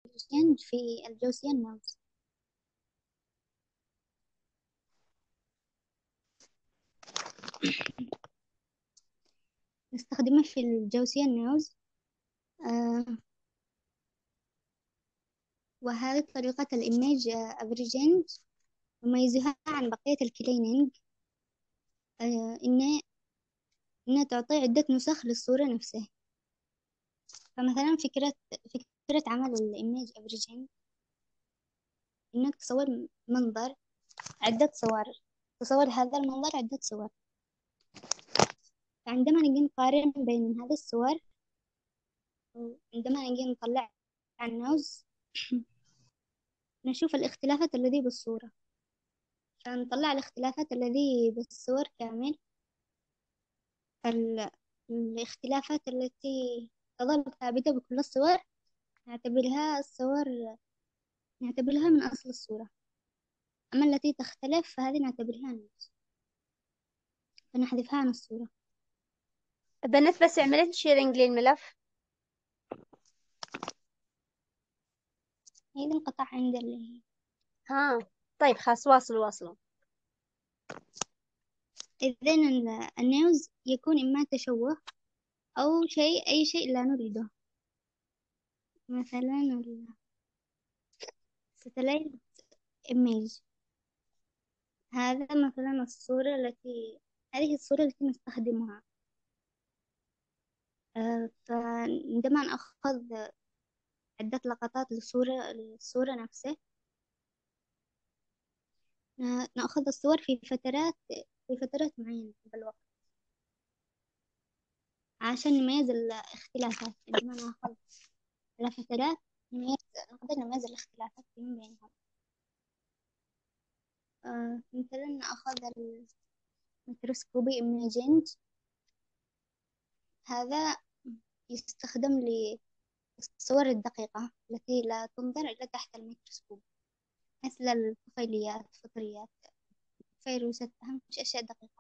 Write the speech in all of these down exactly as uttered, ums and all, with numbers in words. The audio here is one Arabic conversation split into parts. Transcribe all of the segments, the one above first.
الأفريجينج في الجوسيان نوز. نستخدمه في الجوسيان نوز. آه وهذه طريقة الإيميج أفريجينج يميزها عن بقية الكليننج، آه إن إنها تعطي عدة نسخ للصورة نفسها. فمثلا فكرة فكرة عمل الإيميج أفريجينج إنك تصور منظر عدة صور، تصور هذا المنظر عدة صور. فعندما نجي نقارن بين هذه الصور، عندما نجي نطلع النوز نشوف الاختلافات الذي بالصورة. فنطلع الاختلافات الذي بالصور كامل. ال- الاختلافات التي تظل ثابتة بكل الصور نعتبرها الصور نعتبرها من أصل الصورة. أما التي تختلف فهذه نعتبرها نوز، فنحذفها عن الصورة. بنات بس عملت شيرنج للملف. هذا انقطع عند اللي ها، طيب خلاص، واصل واصلوا. إذن ال- النيوز يكون إما تشوه أو شيء أي شيء لا نريده. مثلا الستلايت إيميج، هذا مثلا الصورة التي هذه الصورة التي نستخدمها. آه، فعندما نأخذ عدة لقطات للصورة للصورة نفسها، ن- نأخذ الصور في فترات في فترات معينة بالوقت عشان نميز الاختلافات. عندما نأخذ على فترات نميز نقدر نميز الاختلافات فيما بينهم. آه، مثلا نأخذ الميكروسكوبي إيميجينج، هذا يستخدم للصور الدقيقة التي لا تنظر إلا تحت الميكروسكوب، مثل الطفيليات، الفطريات، فيروسات، أهم شيء أشياء دقيقة.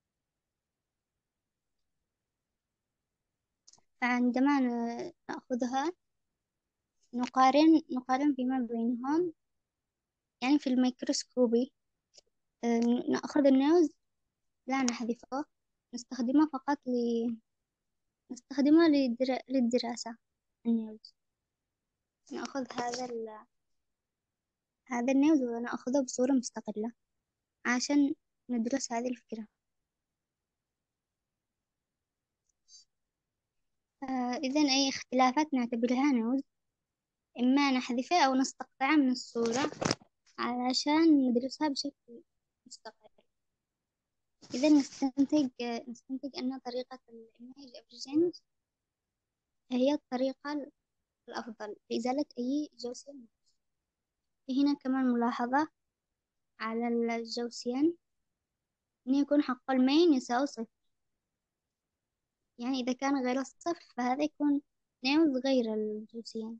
فعندما ن- نأخذها نقارن نقارن فيما بينهم، يعني في الميكروسكوبي. آه، نأخذ النوز لا نحذفه، نستخدمه فقط ل... نستخدمه للدرا... للدراسة. النيوز نأخذ هذا ال... هذا النيوز ونأخذه بصورة مستقلة عشان ندرس هذه الفكرة. آه إذن أي اختلافات نعتبرها نيوز، إما نحذفها أو نستقطعها من الصورة علشان ندرسها بشكل مستقل. إذا نستنتج نستنتج أن طريقة الإيميج أفريجينج هي الطريقة الأفضل لإزالة أي جوسيان. في هنا كمان ملاحظة على الجوسيان، إنه يكون حق المين يساوي صفر. يعني إذا كان غير الصفر فهذا يكون نيوز غير الجوسيان.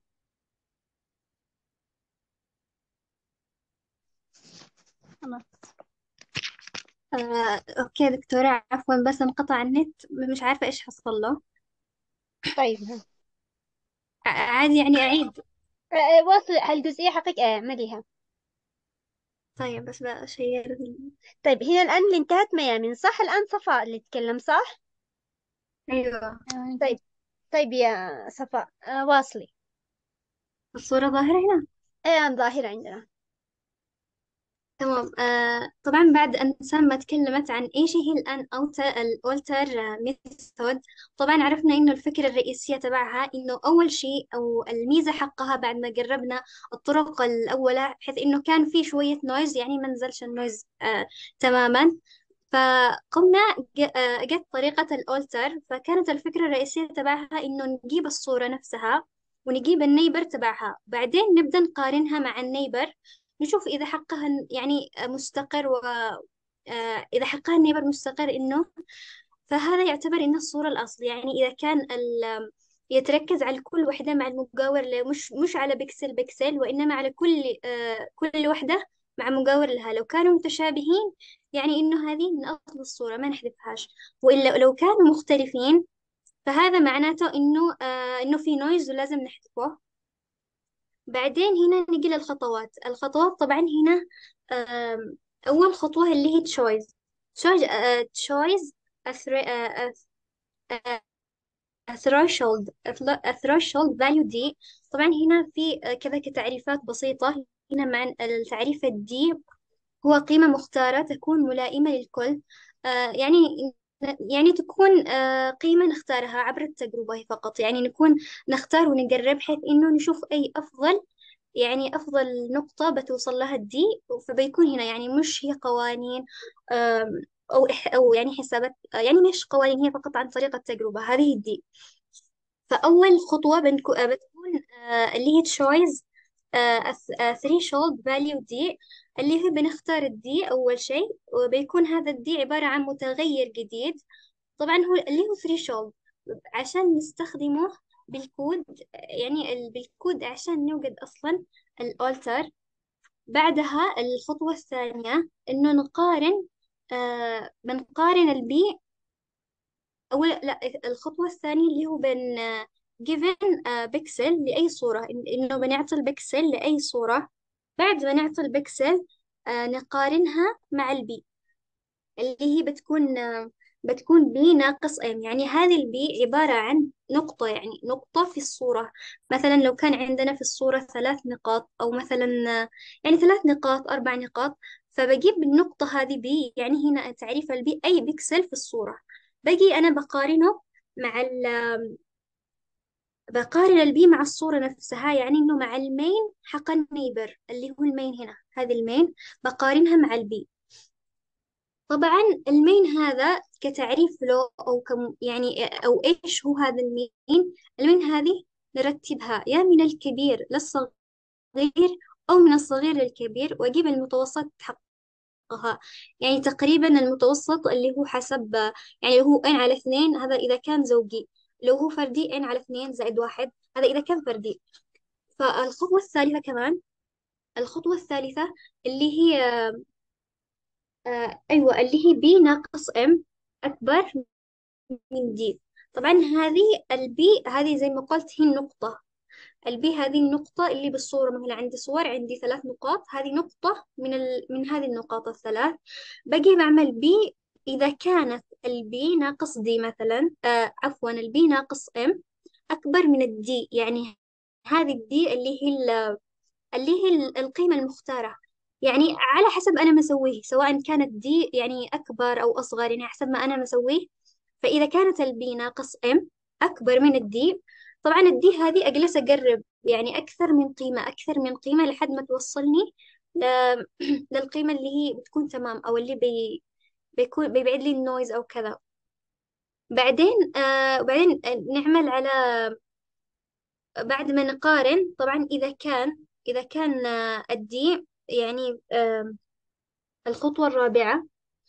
خلاص. آه، أوكي دكتورة، عفوا بس انقطع النت، مش عارفة إيش حصل له. طيب ها. ع- عادي يعني أعيد؟ آه، واصل هالجزئية حقك اعمليها. طيب بس بشير ال- طيب هنا الآن اللي انتهت ميامن، صح؟ الآن صفاء اللي تتكلم، صح؟ أيوة. آه، طيب. طيب يا صفاء، آه واصلي. الصورة ظاهرة هنا. ايه الآن ظاهرة عندنا. تمام. آه طبعا بعد أن سلمى تكلمت عن إيش هي الآن أوتر الأولتر ميثود، طبعا عرفنا إنه الفكرة الرئيسية تبعها إنه أول شيء أو الميزة حقها بعد ما جربنا الطرق الأولى، بحيث إنه كان في شوية نويز، يعني ما نزلش النويز آه تماما. فقمنا ج- آه، جت طريقة الأولتر، فكانت الفكرة الرئيسية تبعها إنه نجيب الصورة نفسها ونجيب النيبر تبعها، بعدين نبدأ نقارنها مع النيبر، نشوف إذا حقها يعني مستقر، و آه، إذا حقها النيبر مستقر إنه، فهذا يعتبر إنه الصورة الأصل. يعني إذا كان ال يتركز على كل وحدة مع المجاور له، مش مش على بكسل بكسل، وإنما على كل آه، كل وحدة مع مجاور لها. لو كانوا متشابهين يعني إنه هذه من أصل الصورة ما نحذفهاش، وإلا لو كانوا مختلفين فهذا معناته إنه آه إنه في نويز ولازم نحذفه. بعدين هنا نجي للخطوات. الخطوات طبعا هنا آم، أول خطوة اللي هي تشويز. تشويز threshold threshold value دي. طبعا هنا في آه، كذا كتعريفات بسيطة. هنا مع التعريف الدي هو قيمة مختارة تكون ملائمة للكل. آه يعني يعني تكون آه قيمة نختارها عبر التجربة فقط. يعني نكون نختار ونجرب بحيث إنه نشوف أي أفضل، يعني أفضل نقطة بتوصل لها الدي. فبيكون هنا يعني مش هي قوانين آم، أو إح أو يعني حسابات، آه، يعني مش قوانين، هي فقط عن طريق التجربة. هذه الدي. فأول خطوة بنكو آه، بتكون آه، اللي هي تشويز threshold value دي، اللي هي بنختار الدي أول شيء، وبيكون هذا الدي عبارة عن متغير جديد. طبعا هو اللي هو threshold عشان نستخدمه بالكود، يعني ال- بالكود عشان نوجد أصلا الأولتر. بعدها الخطوة الثانية إنه نقارن، آه بنقارن البي. أو لا، الخطوة الثانية اللي هو بن given بيكسل لأي صورة، إن- إنه بنعطي البكسل لأي صورة. بعد ما نعطي البكسل آه نقارنها مع البي، اللي هي بتكون آه بتكون بي ناقص ام. يعني هذه البي عبارة عن نقطة، يعني نقطة في الصورة. مثلا لو كان عندنا في الصورة ثلاث نقاط، أو مثلا آه، يعني ثلاث نقاط أربع نقاط، فبجيب النقطة هذه بي. يعني هنا تعريف البي أي بكسل في الصورة. باجي أنا بقارنه مع ال بقارن البي مع الصورة نفسها، يعني إنه مع المين حق النيبر اللي هو المين هنا. هذه المين بقارنها مع البي. طبعا المين هذا كتعريف له أو كم يعني أو إيش هو هذا المين. المين هذه نرتبها يا من الكبير للصغير، أو من الصغير للكبير، وأجيب المتوسط حقها. يعني تقريبا المتوسط اللي هو حسب، يعني هو n على اثنين، هذا إذا كان زوجي. لو هو فردي n على اثنين زائد واحد، هذا إذا كان فردي. فالخطوة الثالثة كمان، الخطوة الثالثة اللي هي آه أيوة اللي هي بي ناقص ام أكبر من دي. طبعا هذه البي هذه زي ما قلت هي النقطة. البي هذه النقطة اللي بالصورة. مثلا عندي صور، عندي ثلاث نقاط، هذه نقطة من ال... من هذه النقاط الثلاث. باجي بعمل بي إذا كانت البي ناقص دي مثلا، آه عفوا البي ناقص ام أكبر من الدي. يعني هذه الدي اللي هي ال... اللي هي ال- القيمة المختارة. يعني على حسب أنا مسويه، سواء كانت دي يعني أكبر أو أصغر، يعني حسب ما أنا مسويه. فإذا كانت البي ناقص ام أكبر من الدي، طبعا الدي هذه أجلس أقرب يعني أكثر من قيمة أكثر من قيمة لحد ما توصلني ل... للقيمة اللي هي بتكون تمام، أو اللي بي... بيكون بيبعد لي النويز أو كذا. بعدين آه وبعدين نعمل على، بعد ما نقارن طبعا إذا كان إذا كان آه، الدي يعني آه الخطوة الرابعة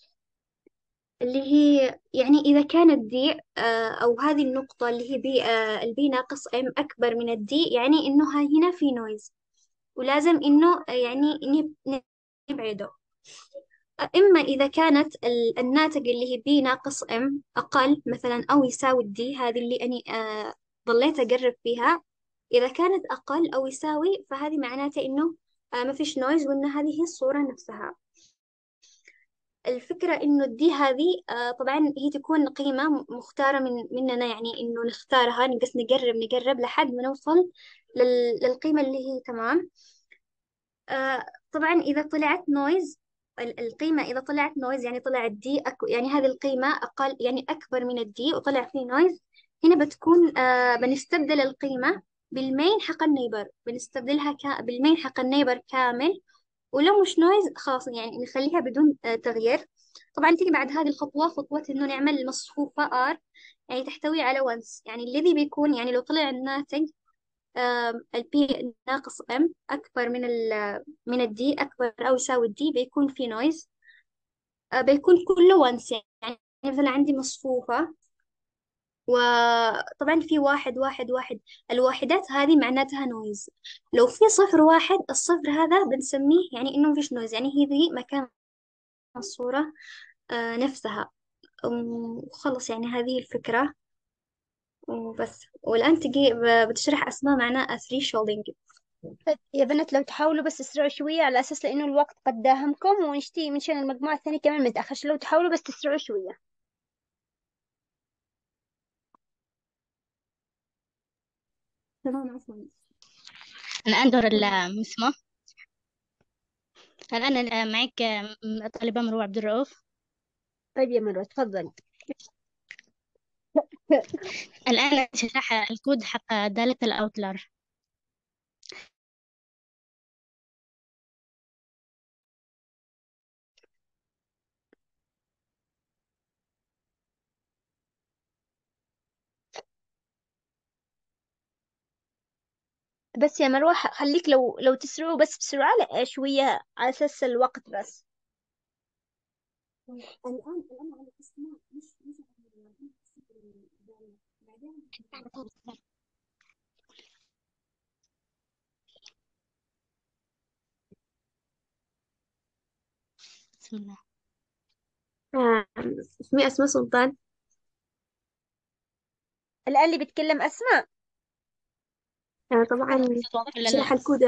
اللي هي يعني إذا كان الدي آه أو هذه النقطة اللي هي بي آه البي ناقص ام أكبر من الدي، يعني إنه ها- هنا في نويز، ولازم إنه آه، يعني نب- نبعده. إما إذا كانت ال- الناتج اللي هي بي ناقص ام أقل مثلا أو يساوي الدي، هذه اللي أني آه ضليت أقرب فيها. إذا كانت أقل أو يساوي فهذه معناته إنه آه ما فيش نويز، وإن هذه هي الصورة نفسها. الفكرة إنه الدي هذه آه طبعا هي تكون قيمة مختارة من مننا، يعني إنه نختارها نقص نقرب نقرب لحد ما نوصل لل- للقيمة اللي هي تمام. آه طبعا إذا طلعت نويز، القيمة إذا طلعت نويز يعني طلع الدي أك... يعني هذه القيمة أقل يعني أكبر من الدي وطلع فيه نويز، هنا بتكون آه بنستبدل القيمة بالمين حق النيبر. بنستبدلها ك... بالمين حق النيبر كامل. ولو مش نويز خلاص يعني نخليها بدون آه تغيير. طبعا تيجي بعد هذه الخطوة خطوة إنه نعمل مصفوفة R، يعني تحتوي على once. يعني الذي بيكون يعني لو طلع الناتج البي ناقص ام اكبر من ال من الدي، اكبر او يساوي الدي، بيكون في نويز. بيكون كله وانس. يعني مثلا عندي مصفوفة، وطبعا في واحد واحد واحد، الواحدات هذه معناتها نويز. لو في صفر واحد، الصفر هذا بنسميه يعني انه مفيش نويز، يعني هذه مكان الصورة آه، نفسها. وخلص يعني هذه الفكرة وبس. والآن تجي ب- بتشرح أسماء معناها ثري شولدينج. طيب يا بنات لو تحاولوا بس تسرعوا شوية على أساس لأنه الوقت قد داهمكم ونشتي منشان المجموعة الثانية كمان متأخرش، لو تحاولوا بس تسرعوا شوية. تمام عفوا. الآن دور المسمى. الآن معك طالبة مروة عبد الرؤوف. طيب يا مروة تفضلي. الآن شرح الكود حق دالة الأوتلر. بس يا مروة ح- خليك لو لو تسرعوا بس بسرعة لا شوية على أساس الوقت بس. الآن الآن على الأسماء مش مش بعدين. بسم الله. آه، اسمي أسماء سلطان. الآن اللي بيتكلم أسماء. آه، طبعا صوت واضح ولا شرح لا؟ الكود.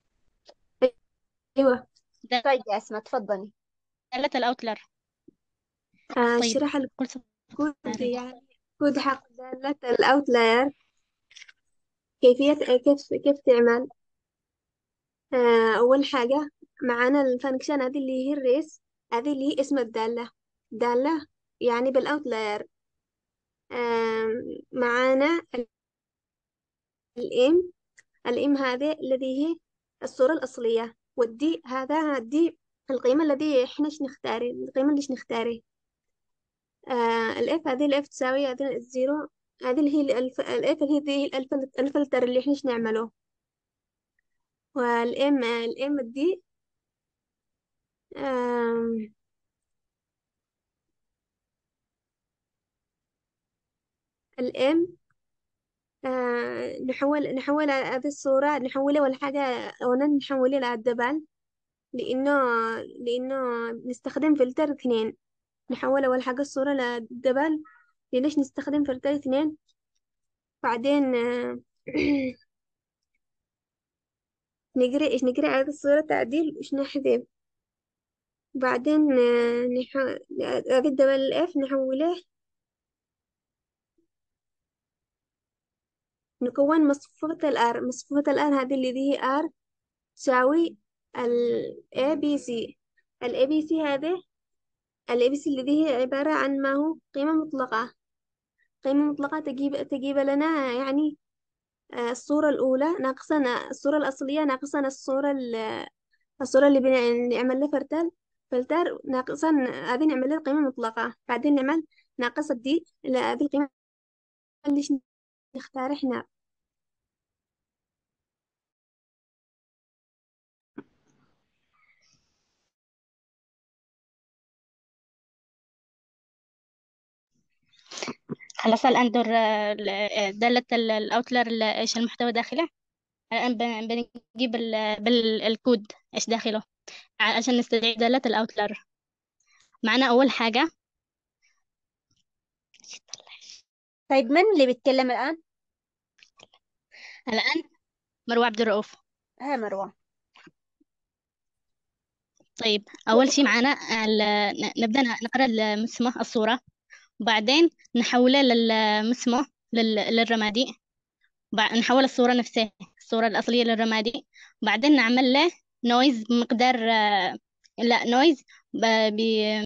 أيوة. طيب يا أسماء تفضلي. دالة الأوتلر. آه، طيب شرح كل صوت الكود خارج. يعني كود حق دالة الأوتلاير. كيفية كيف كيف تعمل. آه، أول حاجة معانا الفانكشن هذه اللي هي الريس، هذه اللي هي اسم الدالة. دالة يعني بالأوتلاير. آم، معانا الإم. الإم هذه الذي هي الصورة الأصلية، والدي هذا دي القيمة الذي إحنا نختاري القيمة اللي نختاري. آه الإف هذه الإف تساوي هذه الزيرو. هذه اللي هي الألف الإف اللي هي دي الألف الفلتر اللي إحنا نعمله. والإم الإم دي آم، الإم آه نحول نحول هذه الصورة نحولها ولا حاجة. أولا نحولها للدبل، لأنه لأنه نستخدم فلتر اثنين. نحول أول حاجة الصورة للدبل. ليش نستخدم فلتر اثنين؟ بعدين آه، نقرأ إيش نقرأ هذه الصورة تعديل إيش نحذف. بعدين آه، نح... هذه الدبل الإف نحوله نكون مصفوفة الآر. مصفوفة الآر هذه اللي هي آر تساوي ال A B C. ال A B C هذه ال A B C الذي هي عبارة عن ما هو قيمة مطلقة. قيمة مطلقة تجيب تجيب لنا يعني آه، الصورة الأولى ناقصة الصورة الأصلية ناقصة الصورة ال- الصورة اللي بنعمل لها فرتال فلتر ناقصة هذه نعمل لها قيمة مطلقة. بعدين نعمل ناقصة دي هذه القيمة اللي نختار احنا. خلاص الآن دور آه، ال- آه، دالة ال- الأوتلر ال- إيش المحتوى داخله. الآن بن- بنجيب ال- بالكود إيش داخله عشان نستدعي دالة الأوتلر. معنا أول حاجة. طيب من اللي بيتكلم الآن؟ الآن مروة عبد الرؤوف. ها مروة. طيب أول شيء معنا ال- ن- نبدأ نقرأ المسمى الصورة، وبعدين نحولها للمسمى لل- للرمادي. بع- نحول الصورة نفسها الصورة الأصلية للرمادي. بعدين نعمل له نويز بمقدار آه، لا نويز